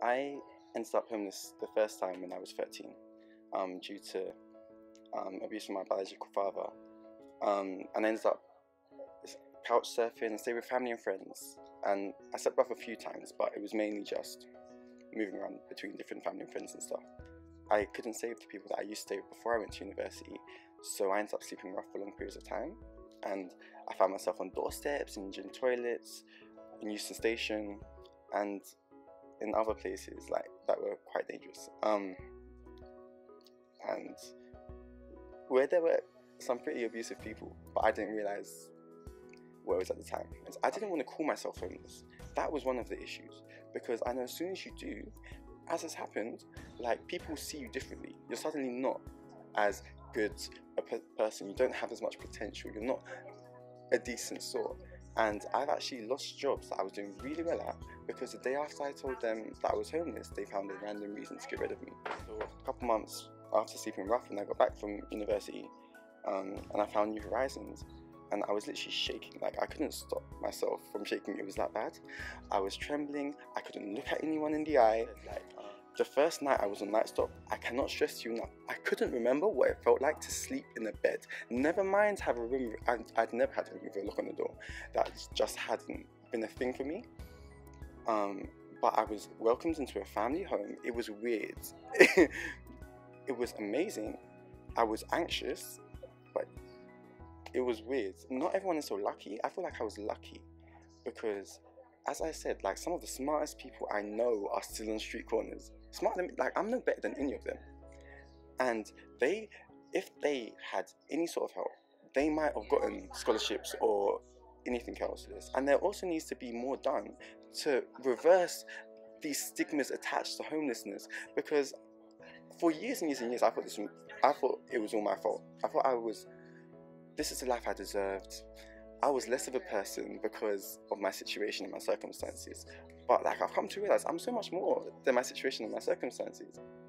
I ended up homeless the first time when I was 13, due to abuse from my biological father, and I ended up couch surfing and staying with family and friends. And I slept off a few times, but it was mainly just moving around between different family and friends and stuff. I couldn't stay with the people that I used to stay with before I went to university, so I ended up sleeping rough for long periods of time. And I found myself on doorsteps, in gym toilets, in Euston Station, and in other places like that were quite dangerous. And where there were some pretty abusive people, but I didn't realise what it was at the time. I didn't want to call myself homeless. That was one of the issues, because I know as soon as you do, as has happened, like, people see you differently. You're suddenly not as good a person. You don't have as much potential. You're not a decent sort. And I've actually lost jobs that I was doing really well at, because the day after I told them that I was homeless, they found a random reason to get rid of me. So a couple months after sleeping rough, and I got back from university, and I found New Horizons, and I was literally shaking. Like, I couldn't stop myself from shaking. It was that bad. I was trembling. I couldn't look at anyone in the eye. Like, the first night I was on night stop, I cannot stress to you enough, I couldn't remember what it felt like to sleep in a bed. Never mind have a room. I'd never had a room with a lock on the door. That just hadn't been a thing for me. But I was welcomed into a family home. It was weird. It was amazing. I was anxious, but it was weird. Not everyone is so lucky. I feel like I was lucky, because, as I said, like, some of the smartest people I know are still on street corners. Smarter than me. Like, I'm no better than any of them. And if they had any sort of help, they might have gotten scholarships or anything else. And there also needs to be more done to reverse these stigmas attached to homelessness, because for years and years and years, I thought it was all my fault. I thought this is the life I deserved. I was less of a person because of my situation and my circumstances. But, like, I've come to realize I'm so much more than my situation and my circumstances.